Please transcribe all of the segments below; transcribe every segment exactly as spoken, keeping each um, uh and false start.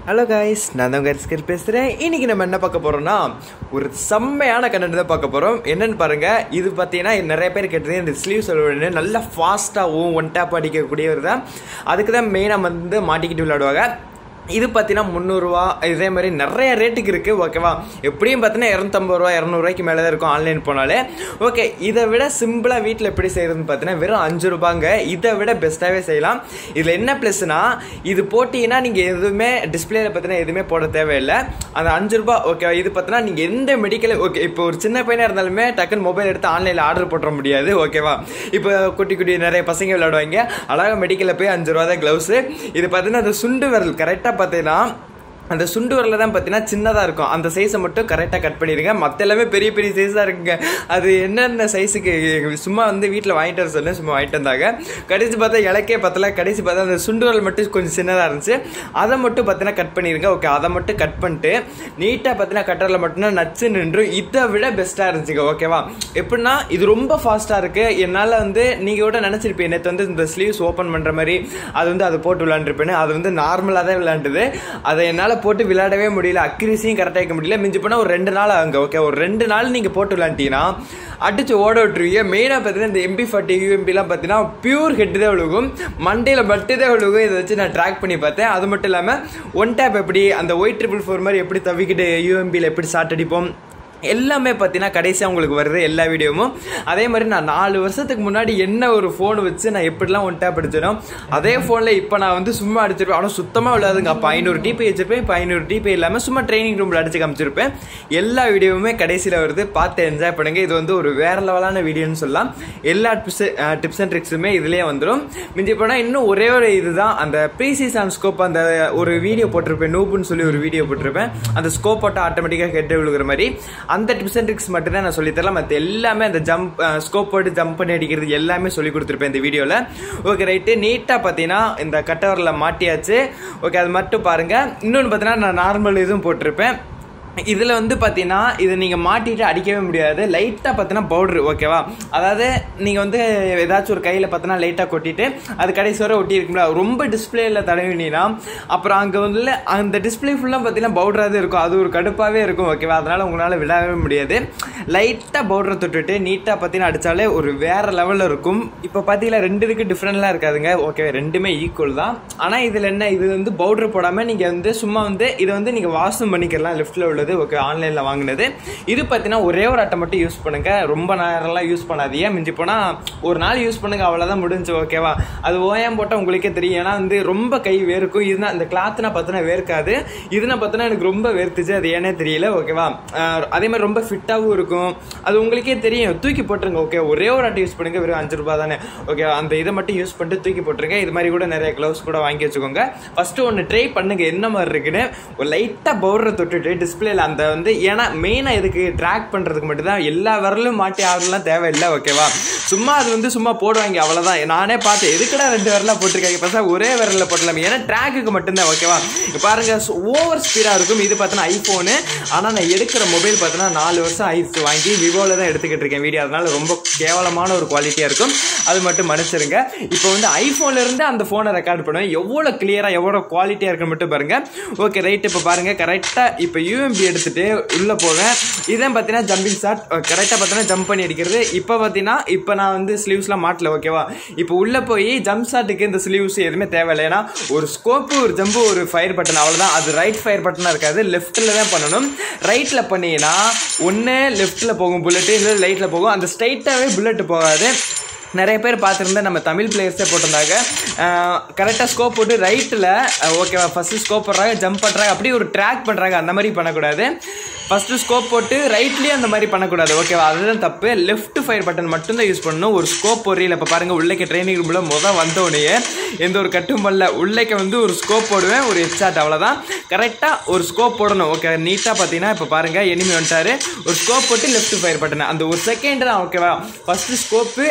Hello guys, நான் தான் ஹரிஸ்கர் பேசுகிறேன். இன்றைக்கி நம்ம என்ன பார்க்க போகிறோம்னா, ஒரு செம்மையான கண்டென்ட் தான் பார்க்க போகிறோம். என்னென்னு பாருங்கள். இது பார்த்தீங்கன்னா நிறைய பேர் கேட்டது இந்த ஸ்லீவ் சொல்லுவேன் நல்லா ஃபாஸ்ட்டாகவும் ஒன் டேப் அடிக்கக்கூடியவர் தான். அதுக்கு தான் மெயினாக வந்து மாட்டிக்கிட்டு விளையாடுவாங்க. இது பார்த்தீங்கன்னா முந்நூறுரூவா இதே மாதிரி நிறைய ரேட்டுக்கு இருக்குது. ஓகேவா, எப்படியும் பார்த்தீங்கன்னா இரநூத்தம்பது ரூபா இரநூறுவாய்க்கு மேலே தான் இருக்கும் ஆன்லைன் போனாலே. ஓகே, இதை விட சிம்பிளாக வீட்டில் எப்படி செய்கிறதுன்னு பார்த்தீங்கன்னா வெறும் அஞ்சு ரூபாங்க. இதை விட பெஸ்ட்டாகவே செய்யலாம். இதில் என்ன ப்ளஸ்னா, இது போட்டிங்கன்னா நீங்கள் எதுவுமே டிஸ்பிளேயில் பார்த்தீங்கன்னா எதுவுமே போட தேவையில்லை. அந்த அஞ்சு ரூபா ஓகேவா. இது பார்த்தீங்கன்னா நீங்கள் எந்த மெடிக்கல் ஓகே இப்போ ஒரு சின்ன பையனாக இருந்தாலுமே டக்குன்னு மொபைல் எடுத்து ஆன்லைனில் ஆர்டர் போட முடியாது. ஓகேவா, இப்போ குட்டி குட்டி நிறைய பசங்க விளையாடுவாங்க. அழகாக மெடிக்கலில் போய் அஞ்சு ரூபா தான் க்ளவுஸு. இது பார்த்தீங்கன்னா அந்த சுண்டு விரல் கரெக்டாக பார்த்தீங்கன்னா அந்த சுண்டு வரல தான் பார்த்தீங்கன்னா சின்னதாக இருக்கும். அந்த சைஸை மட்டும் கரெக்டாக கட் பண்ணிடுங்க. மற்ற எல்லாமே பெரிய பெரிய சைஸாக இருக்குங்க. அது என்னென்ன சைஸுக்கு சும்மா வந்து வீட்டில் வாங்கிட்டு வர சொன்னேன், சும்மா வாங்கிட்டு வந்தாங்க. கடைசி பார்த்தா இலக்கே பத்தல. கடைசி பார்த்தா அந்த சுண்டு வரல் மட்டும் கொஞ்சம் சின்னதாக இருந்துச்சு. அதை மட்டும் பார்த்தீங்கன்னா கட் பண்ணிடுங்க. ஓகே, அதை மட்டும் கட் பண்ணிட்டு நீட்டாக பார்த்தீங்கன்னா கட்டரில் மட்டும்தான் நச்சு நின்று இதை விட பெஸ்ட்டாக இருந்துச்சுங்க. ஓகேவா, எப்படின்னா இது ரொம்ப ஃபாஸ்ட்டாக இருக்குது. என்னால் வந்து நீங்கள் கூட நினச்சிருப்பேன் நேற்று வந்து இந்த ஸ்லீவ்ஸ் ஓப்பன் பண்ணுற மாதிரி அது வந்து அதை போட்டு விளாண்டுருப்பேன்னு. அது வந்து நார்மலாக தான் விளாண்டுது. அதை என்னால் போட்டு விளையாடவே முடியல. அக்யூரசியும் கரெக்டாக வைக்க முடியல. மிஞ்சி போனால் ஒரு ரெண்டு நாள் ஆகுங்க. ஓகே, ஒரு ரெண்டு நாள் நீங்கள் போட்டு விளையாண்டிங்கன்னா அடிச்சு ஓட விட்டுருவீங்க. மெயினாக பார்த்தீங்கன்னா இந்த எம்பி ஃபார்ட்டி யூஎம்பிலாம் பார்த்தீங்கன்னா பியூர் ஹெட்டு தான் விழுகும், மண்டையில் மட்டும் தான் விழுகும். இதை வச்சு நான் ட்ராக் பண்ணி பார்த்தேன். அது மட்டும் இல்லாமல் ஒன் டேப் எப்படி அந்த ஒயிட் ட்ரிபிள் ஃபோர் மாதிரி எப்படி தவிக்கிட்டு யூஎம்பியில் எப்படி ஷாட் அடிப்போம் எல்லாமே பார்த்தீங்கன்னா கடைசியாக உங்களுக்கு வருது எல்லா வீடியோவும். அதே மாதிரி நான் நாலு வருஷத்துக்கு முன்னாடி என்ன ஒரு ஃபோன் வச்சு நான் எப்படிலாம் ஒன் டேப் அடிச்சேனோ அதே ஃபோனில் இப்போ நான் வந்து சும்மா அடிச்சிருப்பேன். ஆனால் சுத்தமாக விளையாதுங்க. அப்போ ஐநூறு டிபி வச்சிருப்பேன். இப்போ ஐநூறு டிபி இல்லாமல் சும்மா ட்ரைனிங் ரூமில் அடிச்சு காமிச்சிருப்பேன். எல்லா வீடியோவுமே கடைசியில் வருது. பார்த்து என்ஜாய் பண்ணுங்கள். இது வந்து ஒரு வேறு லெவலான வீடியோன்னு சொல்லலாம். எல்லா டிப்ஸ் டிப்ஸ் அண்ட் ட்ரிக்ஸுமே இதுலேயே வந்துடும். மிஞ்சி போனால் இன்னும் ஒரே ஒரு இதுதான், அந்த ப்ரீசீஸ் அண்ட் ஸ்கோப் அந்த ஒரு வீடியோ போட்டிருப்பேன். நூப்புன்னு சொல்லி ஒரு வீடியோ போட்டிருப்பேன். அந்த ஸ்கோப் போட்டால் ஆட்டோமேட்டிக்காக ஹெட் விழுகிற மாதிரி அந்த டிப்ஸ் அண்ட் ட்ரிக்ஸ் மட்டும் தான் நான் சொல்லி தரலாம். மற்ற எல்லாமே அந்த ஜம்ப் ஸ்கோப் போட்டு ஜம்ப் பண்ணி அடிக்கிறது எல்லாமே சொல்லி கொடுத்துருப்பேன் இந்த வீடியோவில். ஓகே ரைட்டு, நீட்டாக பார்த்தீங்கன்னா இந்த கட்டவரில் மாட்டியாச்சு. ஓகே, அது மட்டும் பாருங்கள். இன்னொன்று பார்த்தீங்கன்னா நான் நார்மல் இதுவும் போட்டிருப்பேன். இதில் வந்து பார்த்தீங்கன்னா இதை நீங்கள் மாட்டிட்டு அடிக்கவே முடியாது. லைட்டாக பார்த்தீங்கன்னா பவுட்ரு. ஓகேவா, அதாவது நீங்கள் வந்து ஏதாச்சும் ஒரு கையில் பார்த்தீங்கன்னா லைட்டாக கொட்டிட்டு அது கடைசி வரை ஒட்டி இருக்கும்ல. ரொம்ப டிஸ்பிளேயில் தடவினா அப்புறம் அங்கே வந்து அந்த டிஸ்பிளே ஃபுல்லாக பார்த்தீங்கன்னா பவுடராக இருக்கும். அது ஒரு கடுப்பாகவே இருக்கும். ஓகேவா, அதனால் உங்களால் விடவே முடியாது. லைட்டாக பவுடரை தொட்டுட்டு நீட்டாக பார்த்தீங்கன்னா அடித்தாலே ஒரு வேறு லெவலில் இருக்கும். இப்போ பார்த்தீங்கன்னா ரெண்டு இதுக்கு டிஃப்ரெண்ட்லாம் இருக்காதுங்க. ஓகே, ரெண்டுமே ஈக்குவல் தான். ஆனால் இதில் என்ன, இது வந்து பவுடர் போடாமல் நீங்கள் வந்து சும்மா வந்து இதை வந்து நீங்கள் வாஷும் பண்ணிக்கலாம். லெஃப்ட்டில் உள்ளது ஓகே, ஆன்லைனில் வாங்கினது. இது பார்த்தீங்கன்னா ஒரே ஒரு அட்டை மட்டும் யூஸ் பண்ணுங்க. ரொம்ப நேரம்லாம் யூஸ் பண்ணாதீங்க. மிஞ்சி போனால் ஒரு நாள் யூஸ் பண்ணுங்க, அவ்வளோதான் முடிஞ்சு. ஓகேவா, அது ஓயம் போட்டால் உங்களுக்கே தெரியும். ஏன்னா வந்து ரொம்ப கை வேர்க்கும். இதுனா இந்த கிளாத்னா பார்த்தோன்னா வேர்க்காது. இதுனா பார்த்தோன்னா எனக்கு ரொம்ப வேர்த்துச்சு. அது ஏன்னே தெரியல. ஓகேவா, அதே மாதிரி ரொம்ப ஃபிட்டாகவும் இருக்கும். அது உங்களுக்கே தெரியும். தூக்கி போட்டுருங்க. ஓகே, ஒரே ஒரு அட்டை யூஸ் பண்ணுங்க. வெறும் அஞ்சு ரூபா தானே. ஓகே, அந்த இதை மட்டும் யூஸ் பண்ணிட்டு தூக்கி போட்டுருங்க. இது மாதிரி கூட நிறைய க்ளவுஸ் கூட வாங்கி வச்சுக்கோங்க. ஃபர்ஸ்ட் ஒன்று ட்ரை பண்ணுங்க என்ன மாதிரி இருக்குன்னு. ஒரு லைட்டாக பவுடரை தொட்டுட்டு டிஸ்பிளேல அந்த வந்து, ஏன்னா மெயினாக இதுக்கு ட்ராக் பண்ணுறதுக்கு மட்டும்தான். எல்லா விரலும் மாட்டி ஆடலாம் தேவையில்லை. ஓகேவா, சும்மா அது வந்து சும்மா போடுவாங்க, அவ்வளோதான். நானே பார்த்தேன் எதுக்கடா ரெண்டு விரலாக போட்டிருக்காங்க, பசங்க ஒரே விரலில் போட்டலாம். ஏன்னா ட்ராக்குக்கு மட்டும்தான். ஓகேவா, பாருங்க ஓவர் ஸ்பீடாக இருக்கும். இது பார்த்தோன்னா ஐஃபோனு. ஆனால் நான் எடுக்கிற மொபைல் பார்த்தோன்னா நாலு வருஷம் ஆயிடுச்சு வாங்கி. விவோவில் தான் எடுத்துக்கிட்டு இருக்கேன் வீடியோ. அதனால ரொம்ப கேவலமான ஒரு குவாலிட்டியாக இருக்கும். அது மட்டும் மன்னிச்சிருங்க. இப்போ வந்து ஐஃபோன்லேருந்து அந்த ஃபோனை ரெக்கார்ட் பண்ணுவேன். எவ்வளோ கிளியராக எவ்வளோ குவாலிட்டியாக இருக்குன்னு மட்டும் பாருங்கள். ஓகே ரைட், இப்போ பாருங்கள் கரெக்டாக இப்போ யூஎம்பி எடுத்துட்டு உள்ளே போவேன். இதான் பார்த்தீங்கன்னா ஜம்பிங் ஷாட். கரெக்டாக பார்த்தீங்கன்னா ஜம்ப் பண்ணி அடிக்கிறது. இப்போ பார்த்தீங்கன்னா இப்போ நான் வந்து ஸ்லீவ்ஸ்லாம் மாட்டல. ஓகேவா, இப்போ உள்ளே போய் ஜம்ப் ஷாட்டுக்கு இந்த ஸ்லீவ்ஸ் எதுவுமே தேவையில்லை. ஏன்னா ஒரு ஸ்கோப்பு, ஒரு ஜம்பு, ஒரு ஃபயர் பட்டன், அவ்வளோதான். அது ரைட் ஃபயர் பட்டனாக இருக்காது, லெஃப்ட்டில் தான் பண்ணணும். ரைட்டில் பண்ணிங்கன்னா ஒன்று லெஃப்ட்டில் போகும் புல்லட்டு, இல்லை ரைட்டில் போகும். அந்த ஸ்ட்ரைட்டாகவே புல்லட்டு போகாது. நிறைய பேர் பார்த்துருந்தா நம்ம தமிழ் பிளேயர்ஸே போட்டிருந்தாங்க. கரெக்டாக ஸ்கோப் போட்டு ரைட்டில் ஓகேவா ஃபஸ்ட்டு ஸ்கோப் போடுறாங்க, ஜம்ப் பண்ணுறாங்க, அப்படியே ஒரு ட்ராக் பண்ணுறாங்க. அந்த மாதிரி பண்ணக்கூடாது. ஃபஸ்ட்டு ஸ்கோப் போட்டு ரைட்லேயே அந்த மாதிரி பண்ணக்கூடாது. ஓகேவா, அதுதான் தப்பு. லெஃப்ட் ஃபயர் பட்டன் மட்டும்தான் யூஸ் பண்ணணும். ஒரு ஸ்கோப் போடுறீங்க. இப்போ பாருங்கள் உள்ளே ட்ரைனிங் ரூமில் முதல் வந்தோடனே எந்த ஒரு கட்டும் பண்ணல. உள்ளேக்க வந்து ஒரு ஸ்கோப் போடுவேன், ஒரு ஹெட்ஷாட், அவ்வளோதான். கரெக்டாக ஒரு ஸ்கோப் போடணும். ஓகே, நீட்டாக பார்த்தீங்கன்னா இப்போ பாருங்கள் எனிமி வந்துட்டாரு. ஒரு ஸ்கோப் போட்டு லெஃப்ட் ஃபயர் பட்டன் அந்த ஒரு செகண்ட் தான். ஓகேவா, ஃபஸ்ட்டு ஸ்கோப்பு, அடுத்து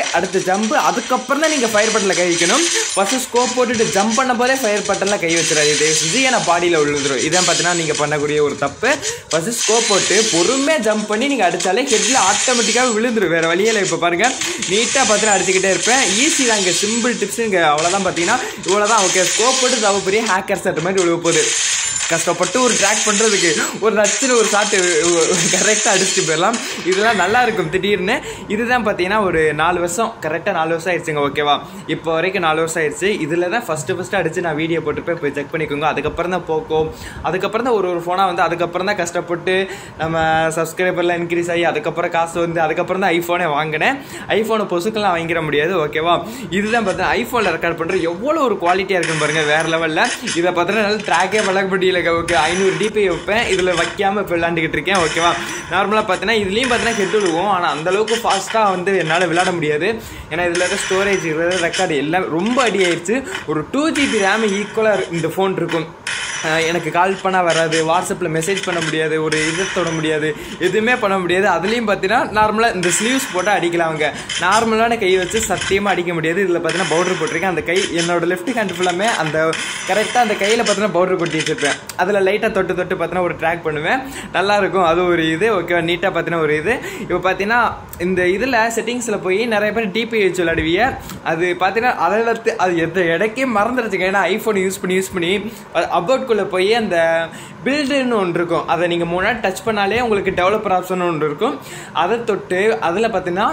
ஜம்ப், அதுக்கப்புறம் தான் நீங்கள் ஃபயர் பட்டனில் கை வைக்கணும். ஃபஸ்ட்டு ஸ்கோப் போட்டுட்டு ஜம்ப் பண்ண போதே ஃபயர் பட்டனில் கை வச்சுறாரு தயவு செஞ்சு, ஏன்னா பாடியில் விழுந்துடும். இதான் பார்த்தீங்கன்னா நீங்கள் பண்ணக்கூடிய ஒரு தப்பு. ஃபஸ்ட்டு ஸ்கோப் போட்டு பொறுமையாக ஜம்ப் பண்ணி நீங்கள் அடித்தாலே ஹெட்டில் ஆட்டோமேட்டிக்காக விழுந்துடும், வேறு வழியில். இப்போ பாருங்கள் நீட்டாக பார்த்தீங்கன்னா அடிச்சுக்கிட்டே இருப்பேன். ஈஸி தான் இங்கே, சிம்பிள் டிப்ஸ் இங்கே அவ்வளோதான். பார்த்தீங்கன்னா இவ்வளோ தான். ஓகே, ஸ்கோப் போட்டு தவ பெரிய ஹேக்கர் செட் மாதிரி விழுவ போகுது. கஷ்டப்பட்டு ஒரு ட்ராக் பண்ணுறதுக்கு ஒரு நச்சுன்னு ஒரு ஷாட்டு கரெக்டாக அடிச்சுட்டு போயிடலாம். இதெல்லாம் நல்லா இருக்கும் திடீர்னு. இதுதான் பார்த்தீங்கன்னா ஒரு நாலு வருஷம் கரெக்டாக நாலு வருஷம் ஆயிடுச்சுங்க. ஓகேவா, இப்போ வரைக்கும் நாலு வருஷம் ஆயிடுச்சு. இதில் தான் ஃபஸ்ட்டு ஃபஸ்ட்டு அடித்து நான் வீடியோ போட்டுருப்பேன், போய் செக் பண்ணிக்கோங்க. அதுக்கப்புறம் தான் போக்கோ, அதுக்கப்புறம் தான் ஒரு ஒரு ஃபோனாக வந்து, அதுக்கப்புறம் தான் கஷ்டப்பட்டு நம்ம சப்ஸ்கிரைபர்லாம் இன்க்ரீஸ் ஆகி அதுக்கப்புறம் காசு வந்து அதுக்கப்புறம் தான் ஐஃபோனே வாங்கினேன். ஐஃபோனை பொசுக்கெல்லாம் வாங்கிட முடியாது. ஓகேவா, இதுதான் பார்த்தீங்கன்னா ஐஃபோனில் ரெக்கார்ட் பண்ணுற எவ்வளோ ஒரு குவாலிட்டியாக இருக்குன்னு பாருங்கள், வேறு லெவலில். இதை பார்த்தீங்கன்னா நல்லா ட்ராக்கே பழக முடியல. ஓகே, ஐநூறு டிபி வைப்பேன், இதில் வைக்காமல் இப்போ விளாண்டுக்கிட்டு இருக்கேன். ஓகேவா, நார்மலாக பார்த்தீங்கன்னா இதுலேயும் பார்த்தீங்கன்னா கெட்டு விடுவோம், ஆனால் அந்தளவுக்கு ஃபாஸ்ட்டாக வந்து என்னால் விளாட முடியாது. ஏன்னா இதில் இருக்க ஸ்டோரேஜ் ரெக்கார்டு எல்லாம் ரொம்ப அடி ஆயிடுச்சு. ஒரு டூ ஜிபி ரேம் ஈக்குவலாக இந்த ஃபோன் இருக்கும். எனக்கு கால் பண்ணால் வராது, வாட்ஸ்அப்பில் மெசேஜ் பண்ண முடியாது, ஒரு இதை தொட முடியாது, எதுவுமே பண்ண முடியாது. அதுலேயும் பார்த்தீங்கன்னா நார்மலாக இந்த ஸ்லீவ்ஸ் போட்டால் அடிக்கலாம். அவங்க நார்மலான கை வச்சு சத்தியமாக அடிக்க முடியாது. இதில் பார்த்தீங்கன்னா பவுடர் போட்டிருக்கேன். அந்த கை என்னோட லெஃப்ட் ஹேண்ட் ஃபுல்லாமே அந்த கரெக்டாக அந்த கையில் பார்த்தீங்கன்னா பவுடர் கொட்டி வச்சுருப்பேன். அதில் லைட்டாக தொட்டு தொட்டு பார்த்தீங்கன்னா ஒரு ட்ராக் பண்ணுவேன், நல்லாயிருக்கும். அது ஒரு இது. ஓகேவா, நீட்டாக பார்த்தீங்கன்னா ஒரு இது. இப்போ பார்த்தீங்கன்னா இந்த இதில் செட்டிங்ஸில் போய் நிறைய பேர் டிபி வச்சு விளையாடுவீங்க. அது பார்த்தீங்கன்னா அதில் அது எந்த இடக்கே மறந்துடுச்சுங்க. ஏன்னா ஐஃபோன் யூஸ் பண்ணி யூஸ் பண்ணி அபவுட் போய் அந்த பில்டுன்னு ஒன்று இருக்கும், அதை நீங்கள் மூணு நாள் டச் பண்ணாலே உங்களுக்கு டெவலப்பர் ஆப்ஷன் ஒன்று இருக்கும். அதை தொட்டு அதில் பார்த்தீங்கன்னா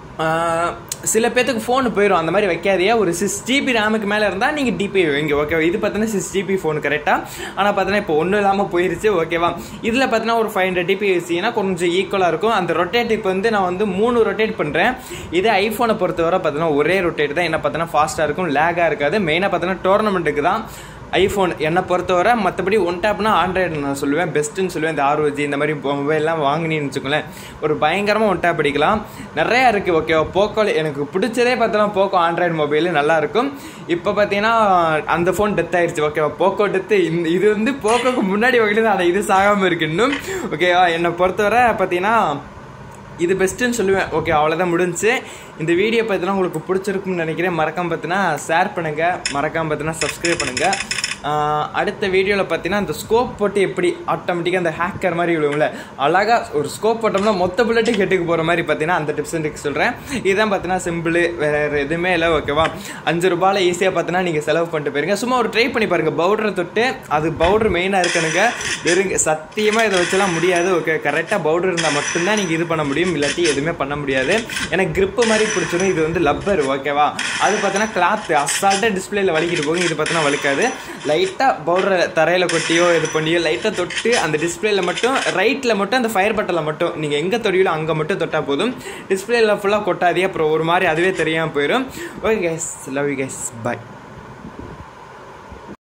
சில பேத்துக்கு ஃபோனு போயிடும். அந்த மாதிரி வைக்காதையா. ஒரு சிக்ஸ் ஜிபி ரேமுக்கு மேலே இருந்தால் நீங்கள் டிபி வைங்க. ஓகேவா, இது பார்த்தீங்கன்னா சிக்ஸ் ஜிபி ஃபோன் கரெக்டாக. ஆனால் பார்த்தீங்கன்னா இப்போ ஒன்றும் இல்லாமல் போயிருச்சு. ஓகேவா, இதில் பார்த்தீங்கன்னா ஒரு ஃபைவ் ஹண்ட்ரட் டிபி வச்சிங்கன்னா கொஞ்சம் ஈக்குவலாக இருக்கும். அந்த ரொட்டேட் இப்போ வந்து நான் வந்து மூணு ரொட்டேட் பண்ணுறேன். இதே ஐஃபோனை பொறுத்தவரை பார்த்தீங்கன்னா ஒரே ரொட்டேட் தான். என்ன பார்த்தீங்கன்னா ஃபாஸ்ட்டாக இருக்கும், லேகாக இருக்காது. மெயினாக பார்த்தீங்கன்னா டோர்னமெண்ட்டுக்கு தான் ஐஃபோன் என்னை பொறுத்தவரை. மற்றபடி ஒன் டேப்னா ஆண்ட்ராய்டு நான் சொல்லுவேன், பெஸ்ட்டுன்னு சொல்லுவேன். இந்த ஆர்ஓஜி இந்த மாதிரி மொபைல்லாம் வாங்கினீன்னு வச்சுக்கோங்களேன், ஒரு பயங்கரமாக ஒன் டேப் அடிக்கலாம். நிறையா இருக்குது. ஓகேவா, போக்கோவில் எனக்கு பிடிச்சதே பார்த்தோன்னா போக்கோ ஆண்ட்ராய்டு மொபைலு நல்லாயிருக்கும். இப்போ பார்த்தீங்கன்னா அந்த ஃபோன் டெத் ஆயிடுச்சு. ஓகேவா, போக்கோ டெத்து. இந்த இது வந்து போக்கோக்கு முன்னாடி வகையில் அந்த இது சாகாமல் இருக்கு இன்னும். ஓகேவா, என்னை பொறுத்தவரை பார்த்தீங்கன்னா இது பெஸ்ட்டுன்னு சொல்லுவேன். ஓகே, அவ்வளோதான் முடிஞ்சு. இந்த வீடியோ பார்த்தீங்கன்னா உங்களுக்கு பிடிச்சிருக்குன்னு நினைக்கிறேன். மறக்காம பார்த்தீங்கன்னா ஷேர் பண்ணுங்கள், மறக்காம பார்த்தீங்கன்னா சப்ஸ்கிரைப் பண்ணுங்கள். அடுத்த வீடியோவில் பார்த்தீங்கன்னா அந்த ஸ்கோப் போட்டு எப்படி ஆட்டோமேட்டிக்காக அந்த ஹேக்கர் மாதிரி விழுவும்ல, அழகாக ஒரு ஸ்கோப் போட்டோம்னா மொத்த புல்லட்டு கெட்டுக்கு போகிற மாதிரி பார்த்தீங்கன்னா அந்த டிப்ஸ் அண்ட் ட்ரிக்ஸ் சொல்கிறேன். இதுதான் பார்த்தீங்கன்னா சிம்பிள், வேறு எதுவுமே இல்லை. ஓகேவா, அஞ்சு ரூபாயில் ஈஸியாக பார்த்தீங்கன்னா நீங்கள் செலவு பண்ணிட்டு போயிருங்க. சும்மா ஒரு ட்ரை பண்ணி பாருங்கள். பவுடரை தொட்டு, அது பவுடர் மெயினாக இருக்கணுங்க. வெறுங்க சத்தியமாக இதை வச்செல்லாம் முடியாது. ஓகே, கரெக்டாக பவுடர் இருந்தால் மட்டும்தான் நீங்கள் இது பண்ண முடியும், இல்லாட்டி எதுவுமே பண்ண முடியாது. எனக்கு கிரிப்பு மாதிரி பிடிச்சிடும். இது வந்து லப்பர். ஓகேவா, அது பார்த்தீங்கன்னா கிளாத் அசால்ட்டாக டிஸ்பிளேல வலிக்கிட்டு போகும். இது பார்த்தீங்கன்னா வலிக்காது. லைட்டாக பவுடரை தரையில் கொட்டியோ இது பண்ணியோ லைட்டாக தொட்டு அந்த டிஸ்பிளேல மட்டும் ரைட்டில் மட்டும் அந்த ஃபயர் பட்டனில் மட்டும் நீங்கள் எங்கே தொடியோ அங்கே மட்டும் தொட்டால் போதும். டிஸ்பிளேல ஃபுல்லாக கொட்டாதே, அப்புறம் ஒரு மாதிரி அதுவே தெரியாமல் போயிடும். Okay guys, love you guys, by.